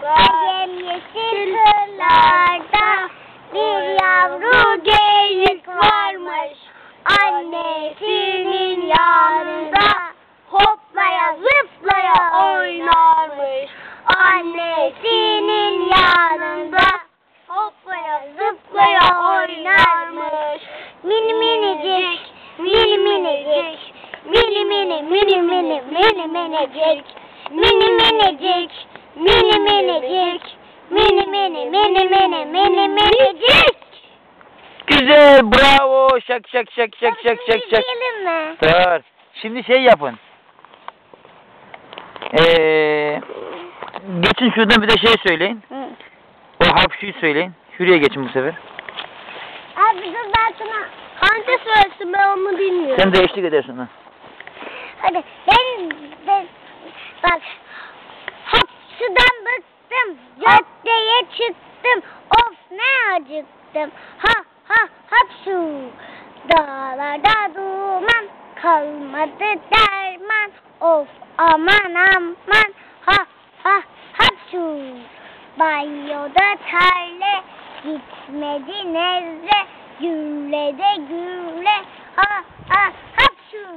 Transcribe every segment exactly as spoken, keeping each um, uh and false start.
Yemyeşil kırlarda bir yavru geyik varmış. Annesinin yanında hoplaya zıplaya oynarmış. Annesinin yanında hoplaya zıplaya oynarmış. Mini minicik, mini minicik, mini mini mini mini mini minicik, mini minicik, mini minicik, mini mini mini mini mini minicik. Güzel, bravo. Şak şak şak şak şak şak şak. Diyelim mi? Dur. Şimdi şey yapın. Ee, geçin şuradan bir de şey söyleyin. Hı. O hapşuyu söyleyin. Şuraya geçin bu sefer. Abi dur ben sana. Hande söylesin, ben onu bilmiyorum. Sen de eşlik edersin ha. Hadi ben, ben bak hapşudan bıktım, caddeye çıktım, of ne acıktım, ha ha hapşu. Dağlarda duman, kalmadı derman, of aman aman, ha ha hapşu. Banyoda terle, gitmedi nezle, gürle de gürle, ha ha hapşu.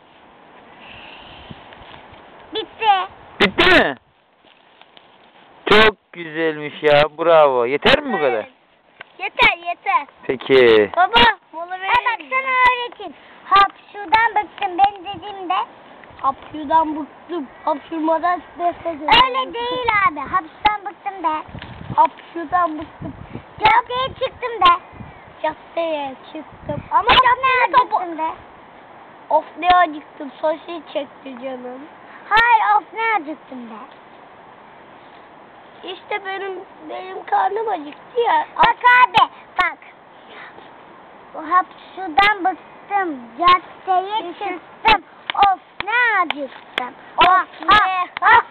Bitti. Bitti mi? Çok güzelmiş ya. Bravo. Yeter mi bu kadar? Yeter yeter. Peki. Baba mola verelim. Bak sana öğreteyim. Hapşudan bıktım ben dediğimde. Hapşudan bıktım. Hapşurmadan nefret ediyorum. Öyle değil abi. Hapşudan bıktım de. Hapşudan bıktım. Caddeye çıktım de. Caddeye çıktım. Ama ne acıktım de. Of ne acıktım. Sosis çekti canım. Hayır of ne acıktım de. İşte benim benim karnım acıktı ya. Bak abi bak. Hapşudan bıktım. Caddeye çıktım. Of ne acıktım. Of ne.